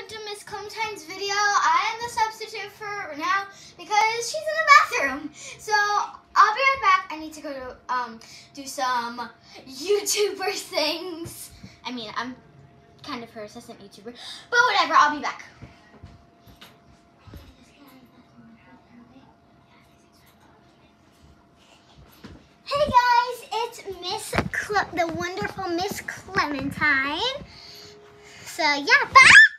to Miss Clementine's video. I am the substitute for her now because she's in the bathroom. So I'll be right back. I need to go to do some YouTuber things. I mean, I'm kind of her assistant YouTuber, but whatever, I'll be back. Hey guys, it's the wonderful Miss Clementine. So yeah, bye!